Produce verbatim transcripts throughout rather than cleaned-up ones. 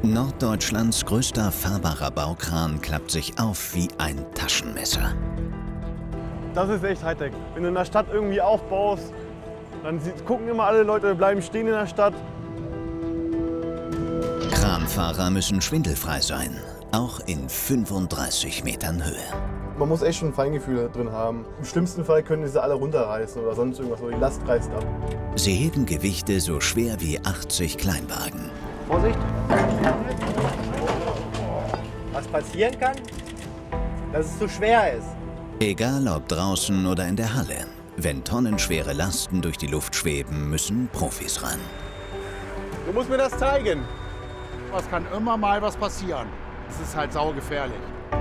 Norddeutschlands größter fahrbarer Baukran klappt sich auf wie ein Taschenmesser. Das ist echt Hightech. Wenn du in der Stadt irgendwie aufbaust, dann gucken immer alle Leute, bleiben stehen in der Stadt. Kranfahrer müssen schwindelfrei sein, auch in fünfunddreißig Metern Höhe. Man muss echt schon ein Feingefühl drin haben. Im schlimmsten Fall können diese alle runterreißen oder sonst irgendwas, oder die Last reißt ab. Sie heben Gewichte so schwer wie achtzig Kleinwagen. Vorsicht! Was passieren kann, dass es zu schwer ist. Egal ob draußen oder in der Halle, wenn tonnenschwere Lasten durch die Luft schweben, müssen Profis ran. Du musst mir das zeigen. Es kann immer mal was passieren. Es ist halt saugefährlich.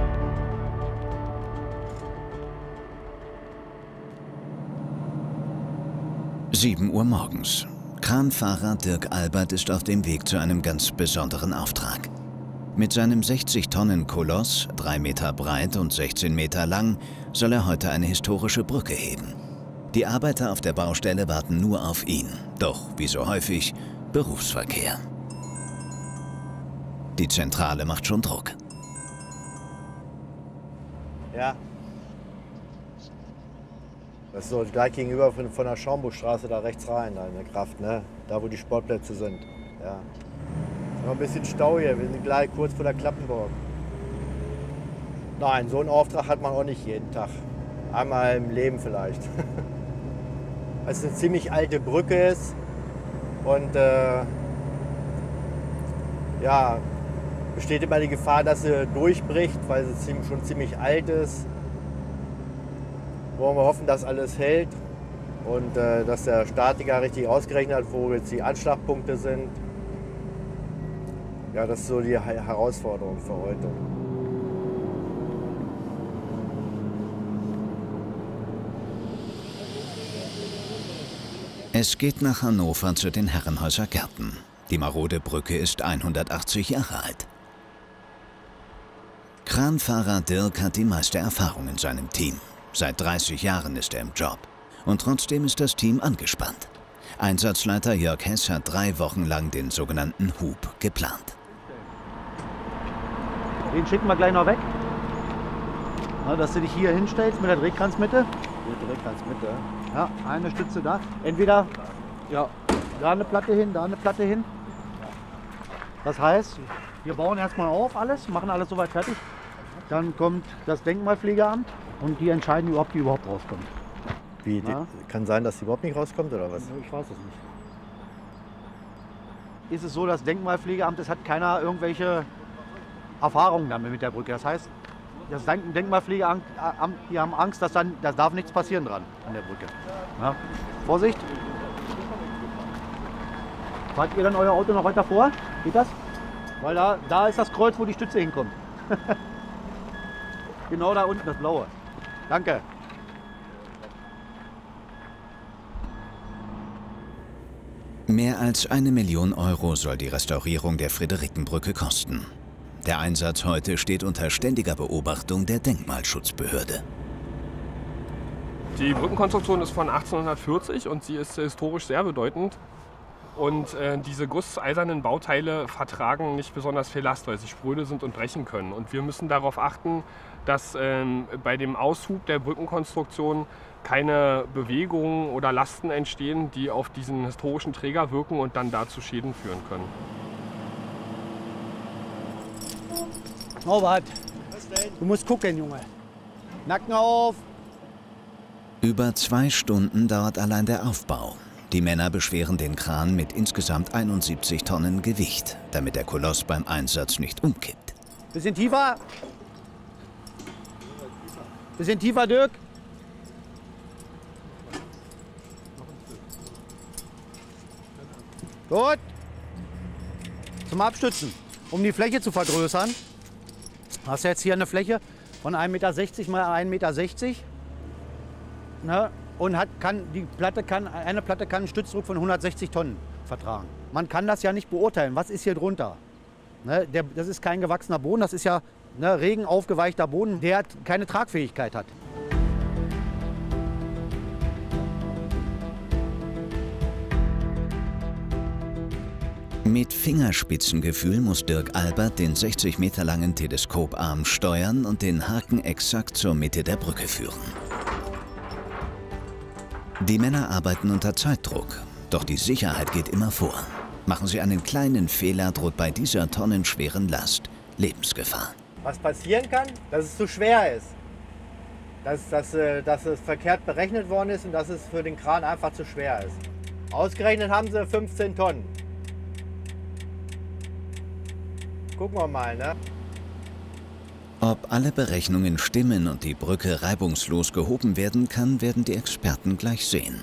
sieben Uhr morgens. Kranfahrer Dirk Albert ist auf dem Weg zu einem ganz besonderen Auftrag. Mit seinem sechzig Tonnen Koloss, drei Meter breit und sechzehn Meter lang, soll er heute eine historische Brücke heben. Die Arbeiter auf der Baustelle warten nur auf ihn. Doch, wie so häufig, Berufsverkehr. Die Zentrale macht schon Druck. Ja. Das ist so gleich gegenüber von, von der Schaumburgstraße da rechts rein, da in der Kraft, ne? Da wo die Sportplätze sind. Ja. Noch ein bisschen Stau hier, wir sind gleich kurz vor der Klappenburg. Nein, so einen Auftrag hat man auch nicht jeden Tag. Einmal im Leben vielleicht. Weil es eine ziemlich alte Brücke ist und äh, ja, besteht immer die Gefahr, dass sie durchbricht, weil sie schon ziemlich alt ist. Wollen wir hoffen, dass alles hält und äh, dass der Statiker richtig ausgerechnet hat, wo jetzt die Anschlagpunkte sind. Ja, das ist so die Herausforderung für heute. Es geht nach Hannover zu den Herrenhäuser Gärten. Die marode Brücke ist hundertachtzig Jahre alt. Kranfahrer Dirk hat die meiste Erfahrung in seinem Team. Seit dreißig Jahren ist er im Job. Und trotzdem ist das Team angespannt. Einsatzleiter Jörg Hess hat drei Wochen lang den sogenannten Hub geplant. Den schicken wir gleich noch weg. Na, dass du dich hier hinstellst mit der Drehkranzmitte. Die Drehkranzmitte. Ja, eine Stütze da. Entweder ja, da eine Platte hin, da eine Platte hin. Das heißt, wir bauen erstmal auf alles, machen alles soweit fertig. Dann kommt das Denkmalpflegeamt und die entscheiden, ob die überhaupt rauskommt. Wie, die, Ja. kann sein, dass die überhaupt nicht rauskommt oder was? Ich weiß es nicht. Ist es so, das Denkmalpflegeamt, es hat keiner irgendwelche Erfahrungen damit mit der Brücke. Das heißt, das Denk- Denkmalpflegeamt, Amt, die haben Angst, dass dann, da darf nichts passieren dran an der Brücke. Ja. Vorsicht! Fahrt ihr dann euer Auto noch weiter vor? Geht das? Weil da, da ist das Kreuz, wo die Stütze hinkommt. Genau da unten, das blaue. Danke. Mehr als eine Million Euro soll die Restaurierung der Friederikenbrücke kosten. Der Einsatz heute steht unter ständiger Beobachtung der Denkmalschutzbehörde. Die Brückenkonstruktion ist von achtzehnhundertvierzig und sie ist historisch sehr bedeutend. Und äh, diese gusseisernen Bauteile vertragen nicht besonders viel Last, weil sie spröde sind und brechen können. Und wir müssen darauf achten, dass ähm, bei dem Aushub der Brückenkonstruktion keine Bewegungen oder Lasten entstehen, die auf diesen historischen Träger wirken und dann dazu Schäden führen können. Norbert, du musst gucken, Junge. Nacken auf. Über zwei Stunden dauert allein der Aufbau. Die Männer beschweren den Kran mit insgesamt einundsiebzig Tonnen Gewicht, damit der Koloss beim Einsatz nicht umkippt. Bisschen tiefer. Bisschen tiefer, Dirk. Gut. Zum Abstützen. Um die Fläche zu vergrößern, hast du jetzt hier eine Fläche von ein Meter sechzig mal ein Meter sechzig. Ne? Und hat, kann, die Platte kann, eine Platte kann einen Stützdruck von hundertsechzig Tonnen vertragen. Man kann das ja nicht beurteilen. Was ist hier drunter? Ne? Der, das ist kein gewachsener Boden, das ist ja ne, regenaufgeweichter Boden, der keine Tragfähigkeit hat. Mit Fingerspitzengefühl muss Dirk Albert den sechzig Meter langen Teleskoparm steuern und den Haken exakt zur Mitte der Brücke führen. Die Männer arbeiten unter Zeitdruck, doch die Sicherheit geht immer vor. Machen sie einen kleinen Fehler, droht bei dieser tonnenschweren Last Lebensgefahr. Was passieren kann, dass es zu schwer ist. Dass, dass, dass es verkehrt berechnet worden ist und dass es für den Kran einfach zu schwer ist. Ausgerechnet haben sie fünfzehn Tonnen. Gucken wir mal, ne? Ob alle Berechnungen stimmen und die Brücke reibungslos gehoben werden kann, werden die Experten gleich sehen.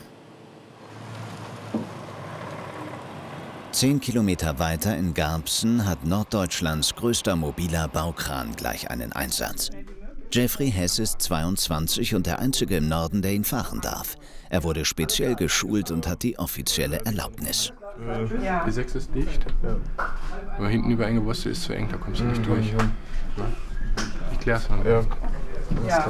Zehn Kilometer weiter in Garbsen hat Norddeutschlands größter mobiler Baukran gleich einen Einsatz. Jeffrey Hess ist zweiundzwanzig und der einzige im Norden, der ihn fahren darf. Er wurde speziell geschult und hat die offizielle Erlaubnis. Die sechs ist dicht, ja. Aber hinten über enge Wurzel ist zu eng, da kommst du nicht durch. Ich klär's mal. Ja. Ja.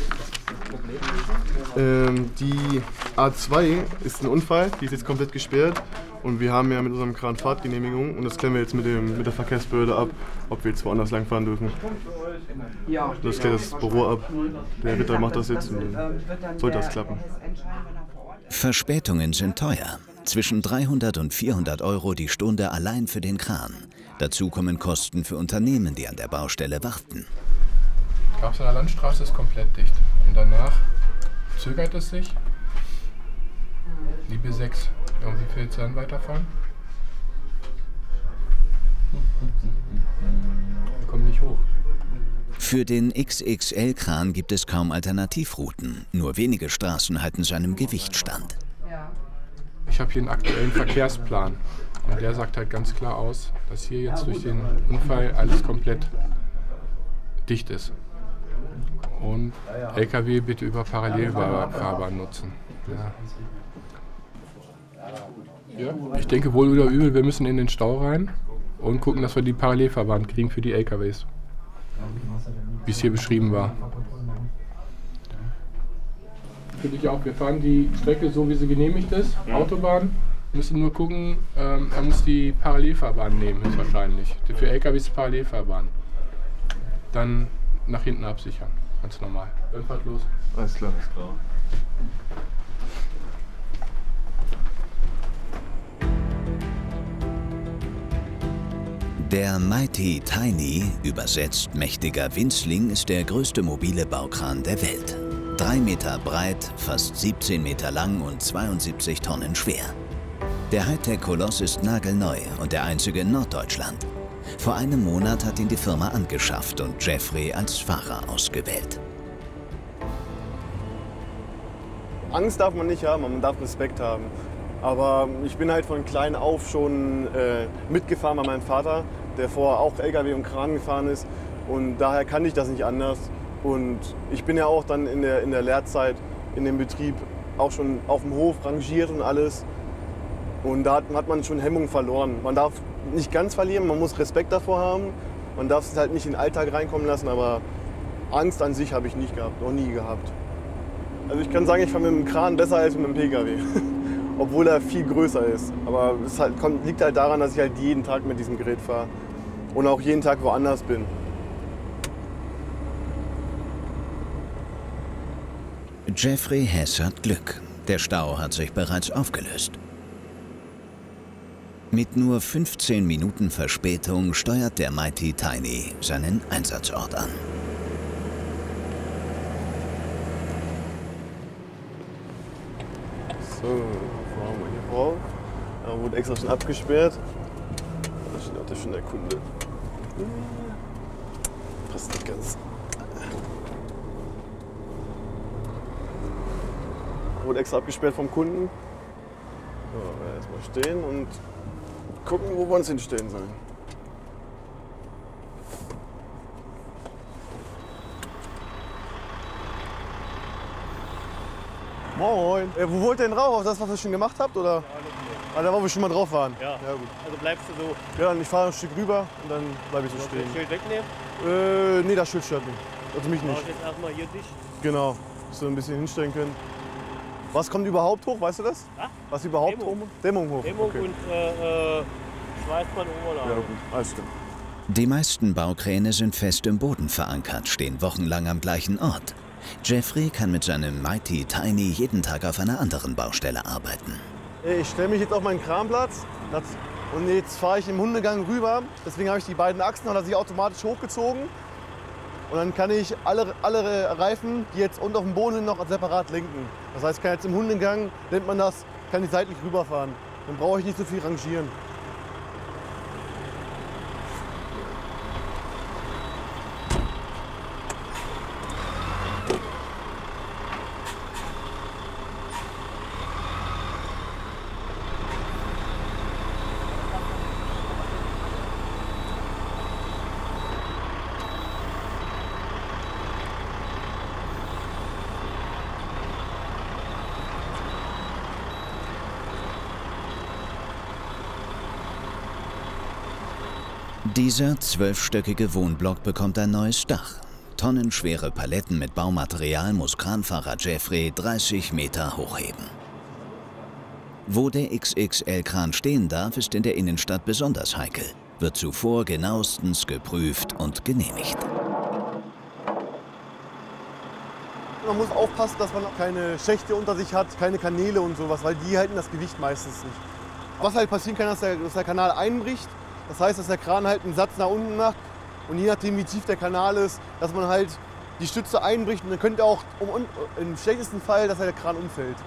Ähm, die A zwei ist ein Unfall, die ist jetzt komplett gesperrt und wir haben ja mit unserem Kran Fahrtgenehmigung und das klären wir jetzt mit, dem, mit der Verkehrsbehörde ab, ob wir jetzt woanders lang fahren dürfen. Das klärt das Büro ab, der Ritter macht das jetzt und dann sollte das klappen. Verspätungen sind teuer. Zwischen dreihundert und vierhundert Euro die Stunde allein für den Kran. Dazu kommen Kosten für Unternehmen, die an der Baustelle warten. Garbsener Landstraße ist komplett dicht. Und danach zögert es sich. Die B sechs. Ja, und wie viel jetzt dann weiterfahren? Wir kommen nicht hoch. Für den X X L-Kran gibt es kaum Alternativrouten. Nur wenige Straßen halten seinem Gewicht stand. Ich habe hier einen aktuellen Verkehrsplan. Und der sagt halt ganz klar aus, dass hier jetzt durch den Unfall alles komplett dicht ist. Und L K W bitte über Parallelfahrbahn nutzen. Ja. Ja, ich denke wohl oder übel, wir müssen in den Stau rein und gucken, dass wir die Parallelfahrbahn kriegen für die L K Ws. Wie es hier beschrieben war. Finde ich auch. Wir fahren die Strecke so, wie sie genehmigt ist. Autobahn. Wir müssen nur gucken, ähm, er muss die Parallelfahrbahn nehmen, höchstwahrscheinlich. Für L K Ws Parallelfahrbahn. Dann nach hinten absichern. Ganz normal. Dann fahrt los. Alles klar. Alles klar. Der Mighty Tiny, übersetzt mächtiger Winzling, ist der größte mobile Baukran der Welt. Drei Meter breit, fast siebzehn Meter lang und zweiundsiebzig Tonnen schwer. Der Hightech-Koloss ist nagelneu und der einzige in Norddeutschland. Vor einem Monat hat ihn die Firma angeschafft und Jeffrey als Fahrer ausgewählt. Angst darf man nicht haben, man darf Respekt haben. Aber ich bin halt von klein auf schon äh, mitgefahren bei meinem Vater, der vorher auch L K W und Kran gefahren ist. Und daher kann ich das nicht anders. Und ich bin ja auch dann in der, in der Lehrzeit in dem Betrieb auch schon auf dem Hof rangiert und alles. Und da hat, hat man schon Hemmung verloren. Man darf nicht ganz verlieren, man muss Respekt davor haben. Man darf es halt nicht in den Alltag reinkommen lassen, aber Angst an sich habe ich nicht gehabt, noch nie gehabt. Also ich kann sagen, ich fahre mit dem Kran besser als mit dem P K W. Obwohl er viel größer ist. Aber es halt, kommt, liegt halt daran, dass ich halt jeden Tag mit diesem Gerät fahre und auch jeden Tag woanders bin. Jeffrey Hess hat Glück. Der Stau hat sich bereits aufgelöst. Mit nur fünfzehn Minuten Verspätung steuert der Mighty Tiny seinen Einsatzort an. So, fahren wir hier rauf. Da wurde extra schon abgesperrt. Da steht auch schon der Kunde. Passt nicht ganz. Wurde extra abgesperrt vom Kunden. So, erstmal stehen und gucken, wo wir uns hinstellen sollen. Moin. Äh, wo wollt ihr denn rauf? Auf das, was ihr schon gemacht habt? Oder? Ah, da, wo wir schon mal drauf waren. Ja. Ja, gut. Also bleibst du so? Ja, und ich fahre ein Stück rüber und dann bleibe ich so stehen. Das Schild wegnehmen? Äh, nee, das Schild stört mich. Also mich nicht. Ich jetzt erstmal hier dicht. Genau, dass wir ein bisschen hinstellen können. Was kommt überhaupt hoch, weißt du das? Was? Was überhaupt Dämmung. hoch? Dämmung hoch. Dämmung okay. und äh, weiß man Oberlage. Ja gut, alles klar. Die meisten Baukräne sind fest im Boden verankert, stehen wochenlang am gleichen Ort. Jeffrey kann mit seinem Mighty Tiny jeden Tag auf einer anderen Baustelle arbeiten. Ich stelle mich jetzt auf meinen Kranplatz und jetzt fahre ich im Hundegang rüber. Deswegen habe ich die beiden Achsen, hat er sich automatisch hochgezogen. Und dann kann ich alle, alle Reifen, die jetzt unten auf dem Boden sind, noch separat lenken. Das heißt, ich kann jetzt im Hundegang, nennt man das, kann ich seitlich rüberfahren. Dann brauche ich nicht so viel rangieren. Dieser zwölfstöckige Wohnblock bekommt ein neues Dach. Tonnenschwere Paletten mit Baumaterial muss Kranfahrer Jeffrey dreißig Meter hochheben. Wo der X X L-Kran stehen darf, ist in der Innenstadt besonders heikel. Wird zuvor genauestens geprüft und genehmigt. Man muss aufpassen, dass man keine Schächte unter sich hat, keine Kanäle und sowas, weil die halten das Gewicht meistens nicht. Was halt passieren kann, dass der, dass der Kanal einbricht. Das heißt, dass der Kran halt einen Satz nach unten macht und je nachdem, wie tief der Kanal ist, dass man halt die Stütze einbricht und dann könnte auch um, im schlechtesten Fall, dass der Kran umfällt.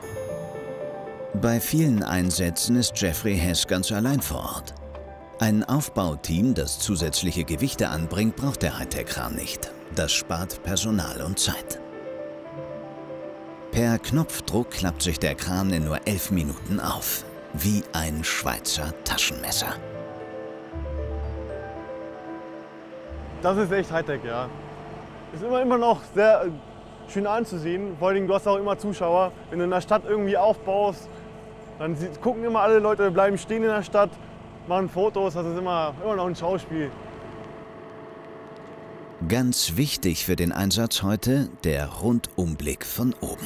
Bei vielen Einsätzen ist Jeffrey Hess ganz allein vor Ort. Ein Aufbauteam, das zusätzliche Gewichte anbringt, braucht der Hightech-Kran nicht. Das spart Personal und Zeit. Per Knopfdruck klappt sich der Kran in nur elf Minuten auf. Wie ein Schweizer Taschenmesser. Das ist echt Hightech, ja. Ist immer, immer noch sehr schön anzusehen. Vor allem, du hast auch immer Zuschauer. Wenn du in der Stadt irgendwie aufbaust, dann gucken immer alle Leute, bleiben stehen in der Stadt, machen Fotos. Das ist immer, immer noch ein Schauspiel. Ganz wichtig für den Einsatz heute der Rundumblick von oben.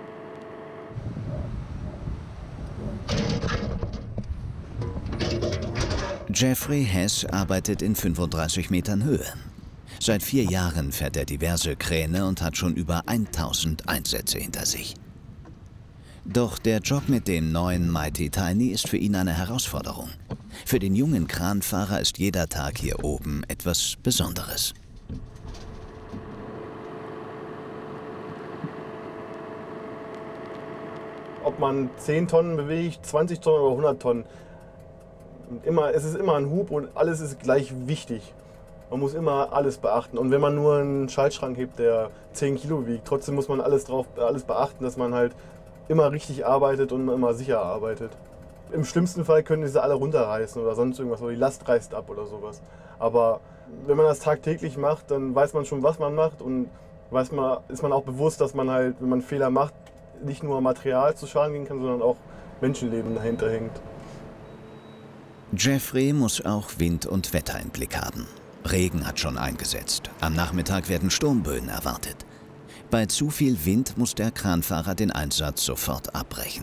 Jeffrey Hess arbeitet in fünfunddreißig Metern Höhe. Seit vier Jahren fährt er diverse Kräne und hat schon über tausend Einsätze hinter sich. Doch der Job mit dem neuen Mighty Tiny ist für ihn eine Herausforderung. Für den jungen Kranfahrer ist jeder Tag hier oben etwas Besonderes. Ob man zehn Tonnen bewegt, zwanzig Tonnen oder hundert Tonnen. Immer, es ist immer ein Hub und alles ist gleich wichtig. Man muss immer alles beachten. Und wenn man nur einen Schaltschrank hebt, der zehn Kilo wiegt, trotzdem muss man alles, drauf, alles beachten, dass man halt immer richtig arbeitet und immer sicher arbeitet. Im schlimmsten Fall können diese alle runterreißen oder sonst irgendwas, oder die Last reißt ab oder sowas. Aber wenn man das tagtäglich macht, dann weiß man schon, was man macht und weiß man, ist man auch bewusst, dass man halt, wenn man Fehler macht, nicht nur Material zu Schaden gehen kann, sondern auch Menschenleben dahinter hängt. Jeffrey muss auch Wind und Wetter im Blick haben. Regen hat schon eingesetzt. Am Nachmittag werden Sturmböen erwartet. Bei zu viel Wind muss der Kranfahrer den Einsatz sofort abbrechen.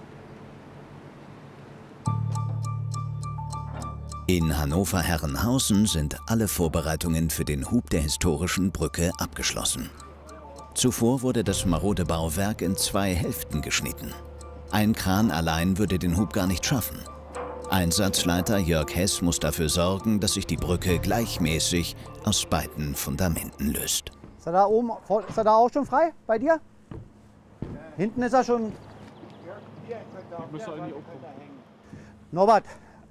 In Hannover-Herrenhausen sind alle Vorbereitungen für den Hub der historischen Brücke abgeschlossen. Zuvor wurde das marode Bauwerk in zwei Hälften geschnitten. Ein Kran allein würde den Hub gar nicht schaffen. Einsatzleiter Jörg Hess muss dafür sorgen, dass sich die Brücke gleichmäßig aus beiden Fundamenten löst. Ist er da oben, ist er da auch schon frei bei dir? Hinten ist er schon. Norbert,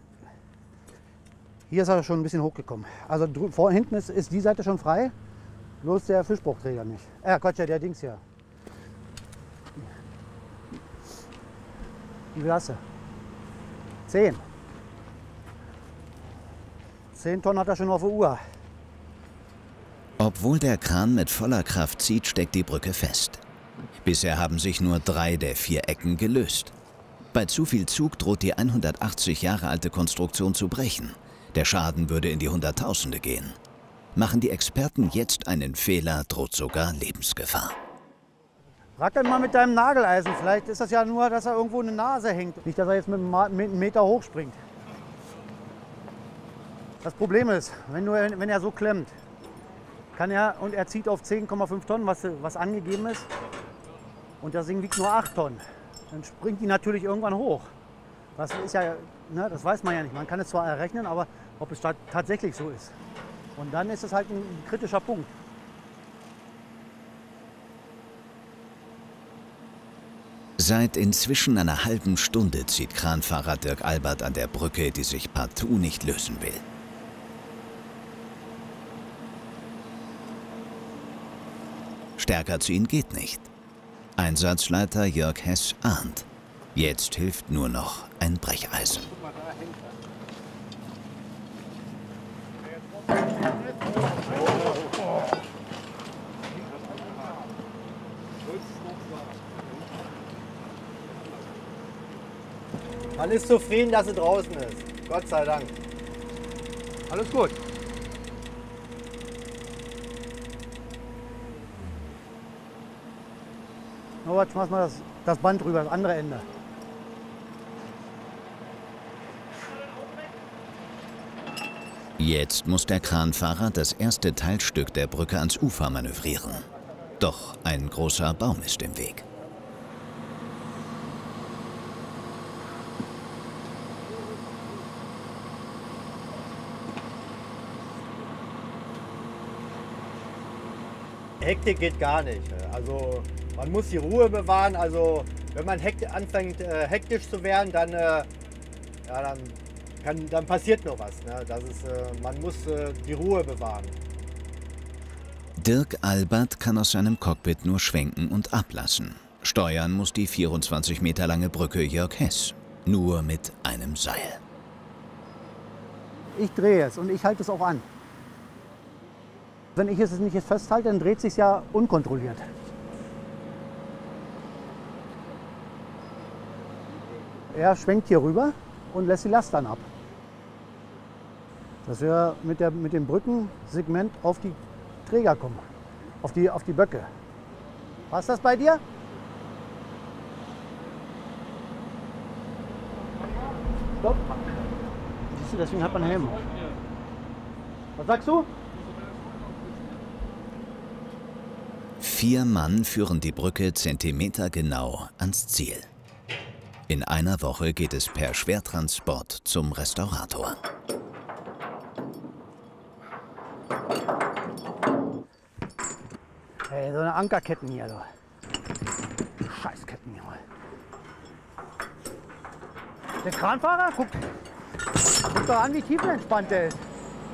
hier ist er schon ein bisschen hochgekommen. Also vor hinten ist, ist die Seite schon frei, bloß der Fischbruchträger nicht. Äh, Gott, ja, der Dings hier. Wie viel hast du? Zehn. Zehn Tonnen hat er schon auf der Uhr. Obwohl der Kran mit voller Kraft zieht, steckt die Brücke fest. Bisher haben sich nur drei der vier Ecken gelöst. Bei zu viel Zug droht die hundertachtzig Jahre alte Konstruktion zu brechen. Der Schaden würde in die Hunderttausende gehen. Machen die Experten jetzt einen Fehler, droht sogar Lebensgefahr. Rackel mal mit deinem Nageleisen. Vielleicht ist das ja nur, dass er irgendwo eine Nase hängt. Nicht, dass er jetzt mit einem Meter hochspringt. Das Problem ist, wenn, du, wenn er so klemmt, kann er, und er zieht auf zehn Komma fünf Tonnen, was, was angegeben ist, und das Ding wiegt nur acht Tonnen, dann springt die natürlich irgendwann hoch. Das ist ja, ne, das weiß man ja nicht. Man kann es zwar errechnen, aber ob es tatsächlich so ist. Und dann ist es halt ein kritischer Punkt. Seit inzwischen einer halben Stunde zieht Kranfahrer Dirk Albert an der Brücke, die sich partout nicht lösen will. Stärker ziehen geht nicht. Einsatzleiter Jörg Hess ahnt. Jetzt hilft nur noch ein Brecheisen. Man ist zufrieden, dass sie draußen ist. Gott sei Dank. Alles gut. Nur jetzt machen wir das, das Band rüber, das andere Ende. Jetzt muss der Kranfahrer das erste Teilstück der Brücke ans Ufer manövrieren. Doch ein großer Baum ist im Weg. Hektik geht gar nicht. Also man muss die Ruhe bewahren. Also wenn man hekt anfängt äh, hektisch zu werden, dann, äh, ja, dann, kann, dann passiert nur was. Ne? Das ist, äh, man muss äh, die Ruhe bewahren. Dirk Albert kann aus seinem Cockpit nur schwenken und ablassen. Steuern muss die vierundzwanzig Meter lange Brücke Jörg Hess. Nur mit einem Seil. Ich drehe es und ich halte es auch an. Wenn ich es nicht jetzt festhalte, dann dreht es sich ja unkontrolliert. Er schwenkt hier rüber und lässt die Last dann ab. Dass wir mit, der, mit dem Brückensegment auf die Träger kommen, auf die, auf die Böcke. Passt das bei dir? Stopp. Siehst du, deswegen hat man einen Helm. Was sagst du? Vier Mann führen die Brücke zentimetergenau ans Ziel. In einer Woche geht es per Schwertransport zum Restaurator. Hey, so eine Ankerketten hier, du. Scheißketten hier mal. Der Kranfahrer, guck, guck doch an, wie tiefenentspannt der ist.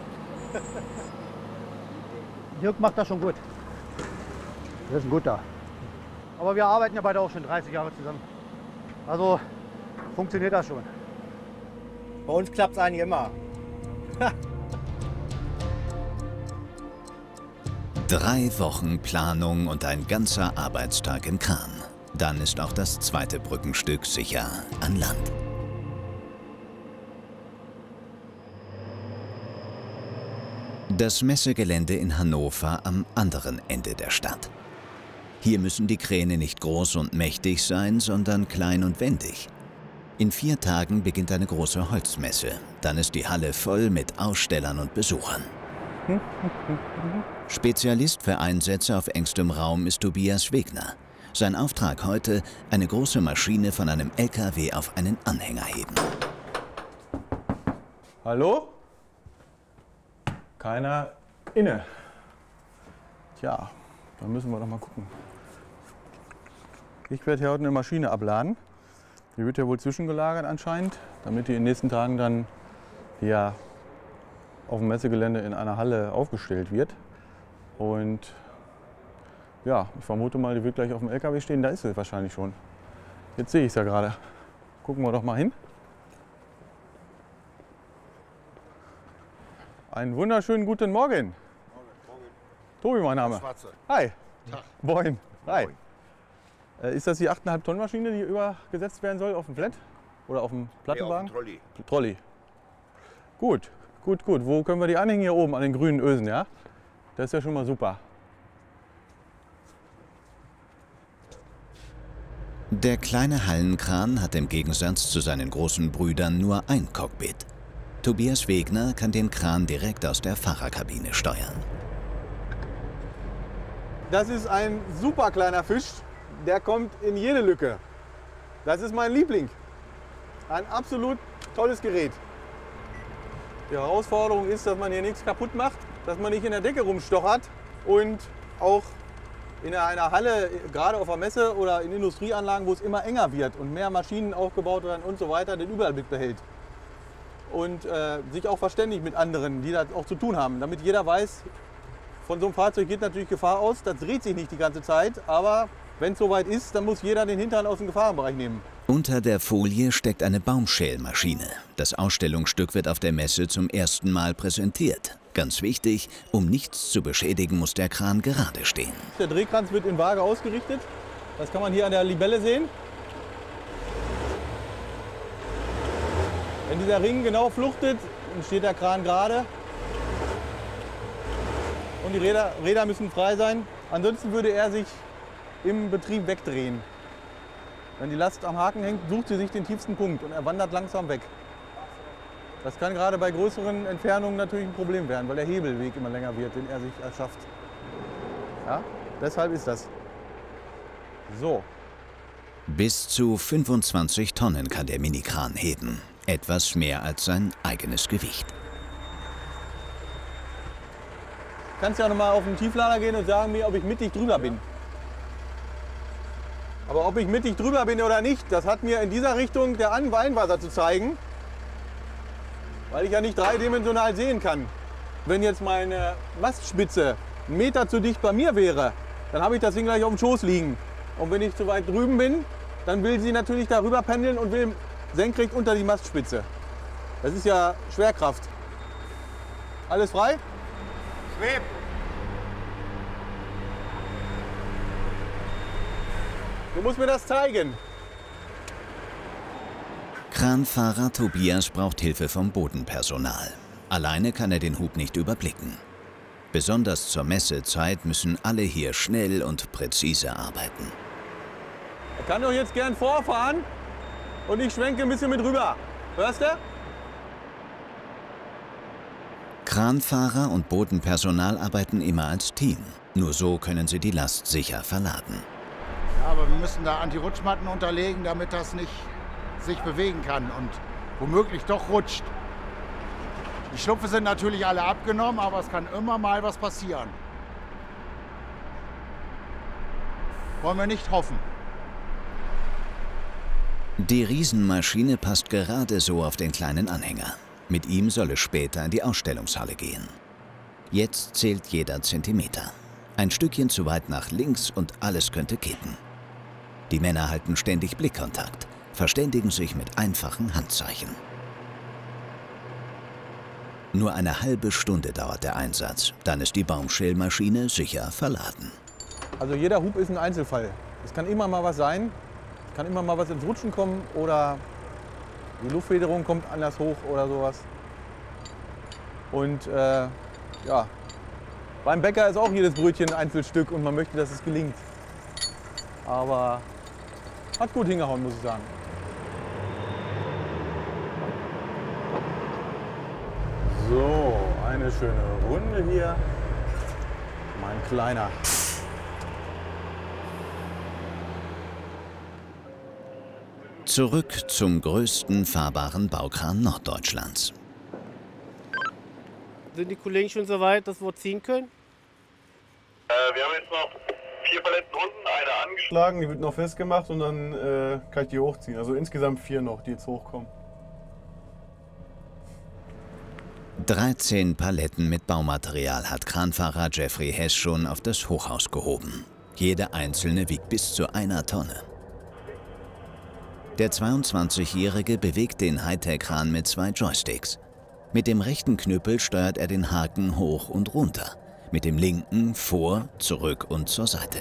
Dirk macht das schon gut. Das ist ein guter. Aber wir arbeiten ja beide auch schon dreißig Jahre zusammen. Also funktioniert das schon. Bei uns klappt es eigentlich immer. Drei Wochen Planung und ein ganzer Arbeitstag im Kran. Dann ist auch das zweite Brückenstück sicher an Land. Das Messegelände in Hannover am anderen Ende der Stadt. Hier müssen die Kräne nicht groß und mächtig sein, sondern klein und wendig. In vier Tagen beginnt eine große Holzmesse. Dann ist die Halle voll mit Ausstellern und Besuchern. Spezialist für Einsätze auf engstem Raum ist Tobias Wegner. Sein Auftrag heute, eine große Maschine von einem L K W auf einen Anhänger heben. Hallo? Keiner inne. Tja, dann müssen wir doch mal gucken. Ich werde hier heute eine Maschine abladen. Die wird ja wohl zwischengelagert anscheinend, damit die in den nächsten Tagen dann hier auf dem Messegelände in einer Halle aufgestellt wird. Und ja, ich vermute mal, die wird gleich auf dem L K W stehen. Da ist sie wahrscheinlich schon. Jetzt sehe ich es ja gerade. Gucken wir doch mal hin. Einen wunderschönen guten Morgen. Morgen, morgen. Tobi, mein Name. Schwarze. Hi. Tag. Moin. Hi. Moin. Äh, ist das die acht Komma fünf Tonnen Maschine, die übergesetzt werden soll auf dem Flat? Oder auf dem Plattenwagen? Nee, auf dem Trolley. Trolley. Gut, gut, gut. Wo können wir die anhängen? Hier oben an den grünen Ösen, ja? Das ist ja schon mal super. Der kleine Hallenkran hat im Gegensatz zu seinen großen Brüdern nur ein Cockpit. Tobias Wegner kann den Kran direkt aus der Fahrerkabine steuern. Das ist ein super kleiner Fisch, der kommt in jede Lücke. Das ist mein Liebling. Ein absolut tolles Gerät. Die Herausforderung ist, dass man hier nichts kaputt macht, dass man nicht in der Decke rumstochert und auch in einer Halle, gerade auf der Messe oder in Industrieanlagen, wo es immer enger wird und mehr Maschinen aufgebaut werden und so weiter, den Überblick behält. Und äh, sich auch verständigt mit anderen, die das auch zu tun haben, damit jeder weiß, von so einem Fahrzeug geht natürlich Gefahr aus, das dreht sich nicht die ganze Zeit, aber wenn es soweit ist, dann muss jeder den Hintern aus dem Gefahrenbereich nehmen. Unter der Folie steckt eine Baumschälmaschine. Das Ausstellungsstück wird auf der Messe zum ersten Mal präsentiert. Ganz wichtig, um nichts zu beschädigen, muss der Kran gerade stehen. Der Drehkranz wird in Waage ausgerichtet. Das kann man hier an der Libelle sehen. Wenn dieser Ring genau fluchtet, dann steht der Kran gerade. Und die Räder, Räder müssen frei sein. Ansonsten würde er sich im Betrieb wegdrehen. Wenn die Last am Haken hängt, sucht sie sich den tiefsten Punkt und er wandert langsam weg. Das kann gerade bei größeren Entfernungen natürlich ein Problem werden, weil der Hebelweg immer länger wird, den er sich erschafft. Ja, deshalb ist das. So. Bis zu fünfundzwanzig Tonnen kann der Minikran heben. Etwas mehr als sein eigenes Gewicht. Du kannst ja noch mal auf den Tieflader gehen und sagen mir, ob ich mittig drüber bin. Aber ob ich mittig drüber bin oder nicht, das hat mir in dieser Richtung der Weinwasser zu zeigen, weil ich ja nicht dreidimensional sehen kann. Wenn jetzt meine Mastspitze einen Meter zu dicht bei mir wäre, dann habe ich das Ding gleich auf dem Schoß liegen. Und wenn ich zu weit drüben bin, dann will sie natürlich darüber pendeln und will senkrecht unter die Mastspitze. Das ist ja Schwerkraft. Alles frei? Schweb! Du musst mir das zeigen. Kranfahrer Tobias braucht Hilfe vom Bodenpersonal. Alleine kann er den Hub nicht überblicken. Besonders zur Messezeit müssen alle hier schnell und präzise arbeiten. Er kann doch jetzt gern vorfahren und ich schwenke ein bisschen mit rüber. Hörst du? Kranfahrer und Bodenpersonal arbeiten immer als Team. Nur so können sie die Last sicher verladen. Ja, aber wir müssen da Anti-Rutschmatten unterlegen, damit das nicht sich bewegen kann und womöglich doch rutscht. Die Schlupfe sind natürlich alle abgenommen, aber es kann immer mal was passieren. Wollen wir nicht hoffen. Die Riesenmaschine passt gerade so auf den kleinen Anhänger. Mit ihm soll es später in die Ausstellungshalle gehen. Jetzt zählt jeder Zentimeter. Ein Stückchen zu weit nach links und alles könnte kippen. Die Männer halten ständig Blickkontakt, verständigen sich mit einfachen Handzeichen. Nur eine halbe Stunde dauert der Einsatz, dann ist die Baumschälmaschine sicher verladen. Also jeder Hub ist ein Einzelfall. Es kann immer mal was sein, es kann immer mal was ins Rutschen kommen oder die Luftfederung kommt anders hoch oder sowas. Und äh, ja, beim Bäcker ist auch jedes Brötchen ein Einzelstück und man möchte, dass es gelingt. Aber hat gut hingehauen, muss ich sagen. So, eine schöne Runde hier. Mein Kleiner. Zurück zum größten fahrbaren Baukran Norddeutschlands. Sind die Kollegen schon so weit, dass wir ziehen können? Äh, wir haben jetzt noch vier Paletten unten, eine angeschlagen, die wird noch festgemacht und dann äh, kann ich die hochziehen. Also insgesamt vier noch, die jetzt hochkommen. dreizehn Paletten mit Baumaterial hat Kranfahrer Jeffrey Hess schon auf das Hochhaus gehoben. Jede einzelne wiegt bis zu einer Tonne. Der zweiundzwanzigjährige bewegt den Hightech-Kran mit zwei Joysticks. Mit dem rechten Knüppel steuert er den Haken hoch und runter. Mit dem linken vor, zurück und zur Seite.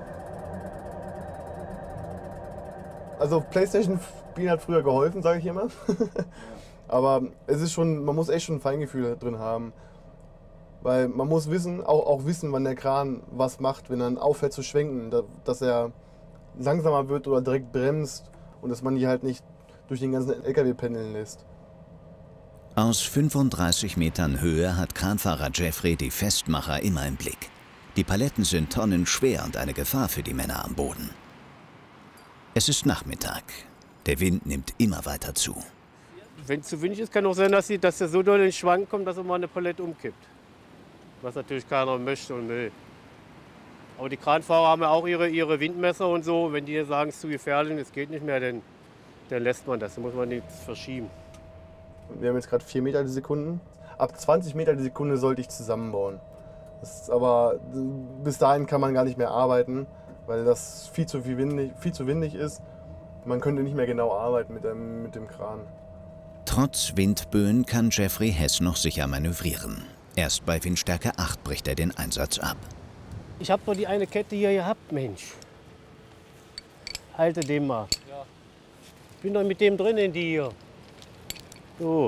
Also PlayStation Spielen hat früher geholfen, sage ich immer. Aber es ist schon, man muss echt schon ein Feingefühl drin haben. Weil man muss wissen, auch, auch wissen, wann der Kran was macht, wenn er aufhört zu schwenken, dass er langsamer wird oder direkt bremst und dass man die halt nicht durch den ganzen L K W pendeln lässt. Aus fünfunddreißig Metern Höhe hat Kranfahrer Jeffrey die Festmacher immer im Blick. Die Paletten sind tonnenschwer und eine Gefahr für die Männer am Boden. Es ist Nachmittag. Der Wind nimmt immer weiter zu. Wenn es zu windig ist, kann auch sein, dass, sie, dass er so doll in den Schwank kommt, dass er mal eine Palette umkippt. Was natürlich keiner möchte und will. Aber die Kranfahrer haben ja auch ihre, ihre Windmesser und so. Wenn die sagen, es ist zu gefährlich, es geht nicht mehr, dann, dann lässt man das. Dann muss man nichts verschieben. Wir haben jetzt gerade vier Meter die Sekunde. Ab zwanzig Meter die Sekunde sollte ich zusammenbauen. Das ist aber bis dahin kann man gar nicht mehr arbeiten, weil das viel zu, viel windig, viel zu windig ist. Man könnte nicht mehr genau arbeiten mit dem, mit dem Kran. Trotz Windböen kann Jeffrey Hess noch sicher manövrieren. Erst bei Windstärke acht bricht er den Einsatz ab. Ich habe doch die eine Kette hier gehabt, Mensch. Halte den mal. Ja. Ich bin doch mit dem drin in die hier. So.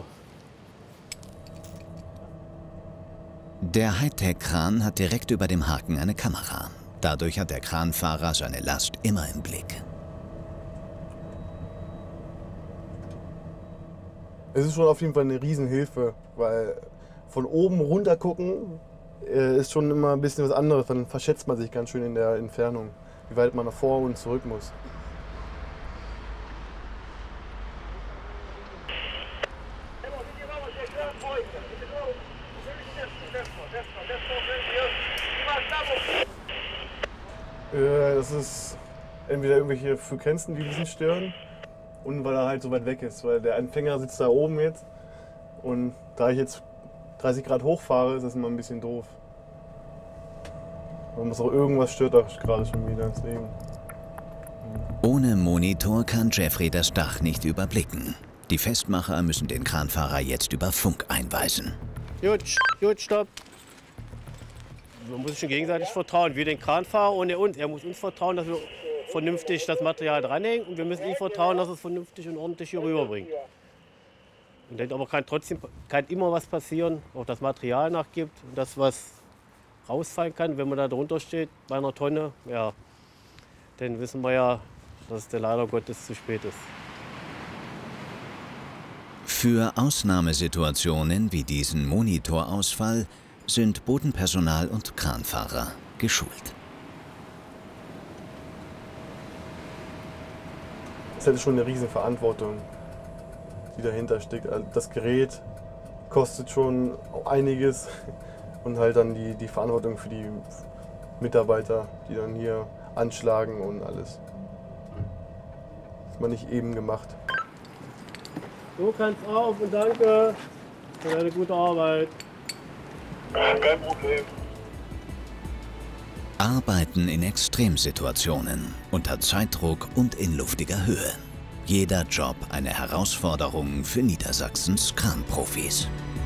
Der Hightech-Kran hat direkt über dem Haken eine Kamera. Dadurch hat der Kranfahrer seine Last immer im Blick. Es ist schon auf jeden Fall eine Riesenhilfe, weil von oben runter gucken äh, ist schon immer ein bisschen was anderes. Dann verschätzt man sich ganz schön in der Entfernung, wie weit man nach vor und zurück muss. Äh, das ist entweder irgendwelche Frequenzen, die ein bisschen stören, und weil er halt so weit weg ist, weil der Empfänger sitzt da oben jetzt und da ich jetzt dreißig Grad hochfahre, ist das immer ein bisschen doof. Man muss auch irgendwas stört da gerade schon wieder, deswegen. Ohne Monitor kann Jeffrey das Dach nicht überblicken. Die Festmacher müssen den Kranfahrer jetzt über Funk einweisen. Gut, gut, stopp. Man muss sich schon gegenseitig vertrauen. Wir den Kranfahrer und er uns. Er muss uns vertrauen, dass wir vernünftig das Material dranhängen, und wir müssen ihm vertrauen, dass er es vernünftig und ordentlich hier rüberbringt. Und dann aber kann trotzdem kann immer was passieren, auch das Material nachgibt und das, was rausfallen kann, wenn man da drunter steht bei einer Tonne, ja, dann wissen wir ja, dass es dann leider Gottes zu spät ist. Für Ausnahmesituationen wie diesen Monitorausfall sind Bodenpersonal und Kranfahrer geschult. Das hätte schon eine riesen Verantwortung, die dahinter steckt. Das Gerät kostet schon einiges und halt dann die, die Verantwortung für die Mitarbeiter, die dann hier anschlagen und alles. Das ist mal nicht eben gemacht. Du kannst auf und danke für deine gute Arbeit. Kein Problem. Arbeiten in Extremsituationen, unter Zeitdruck und in luftiger Höhe. Jeder Job eine Herausforderung für Niedersachsens Kranprofis.